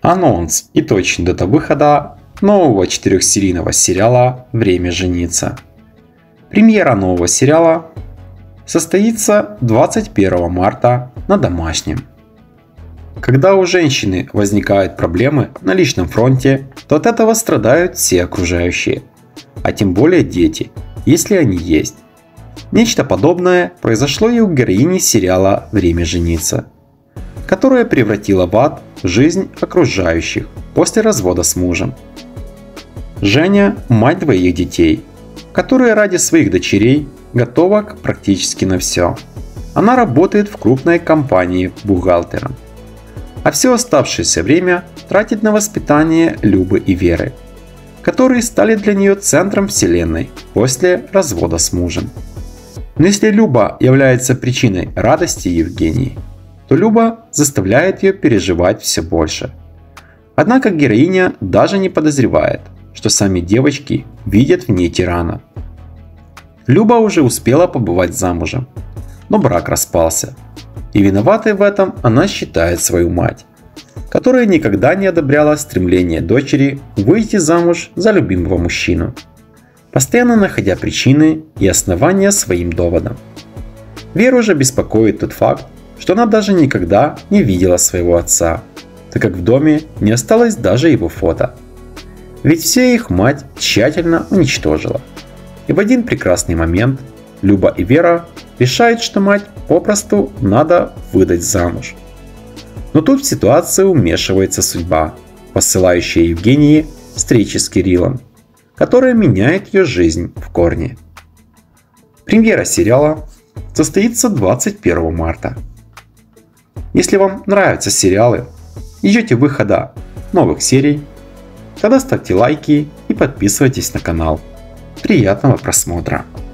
Анонс и точная дата выхода нового 4-серийного сериала «Время жениться». Премьера нового сериала состоится 21 марта на Домашнем. Когда у женщины возникают проблемы на личном фронте, то от этого страдают все окружающие, а тем более дети, если они есть. Нечто подобное произошло и у героини сериала «Время жениться», которая превратила в ад жизнь окружающих после развода с мужем. Женя – мать двоих детей, которая ради своих дочерей готова практически на все. Она работает в крупной компании бухгалтером, а все оставшееся время тратит на воспитание Любы и Веры, которые стали для нее центром вселенной после развода с мужем. Но если Люба является причиной радости Евгении, то Люба заставляет ее переживать все больше. Однако героиня даже не подозревает, что сами девочки видят в ней тирана. Люба уже успела побывать замужем, но брак распался, и виноватой в этом она считает свою мать, которая никогда не одобряла стремление дочери выйти замуж за любимого мужчину, постоянно находя причины и основания своим доводам. Веру же беспокоит тот факт, что она даже никогда не видела своего отца, так как в доме не осталось даже его фото. Ведь все их мать тщательно уничтожила. И в один прекрасный момент Люба и Вера решают, что мать попросту надо выдать замуж. Но тут в ситуацию вмешивается судьба, посылающая Евгении встречи с Кириллом, которая меняет ее жизнь в корне. Премьера сериала состоится 21 марта. Если вам нравятся сериалы и ждете выхода новых серий, тогда ставьте лайки и подписывайтесь на канал. Приятного просмотра!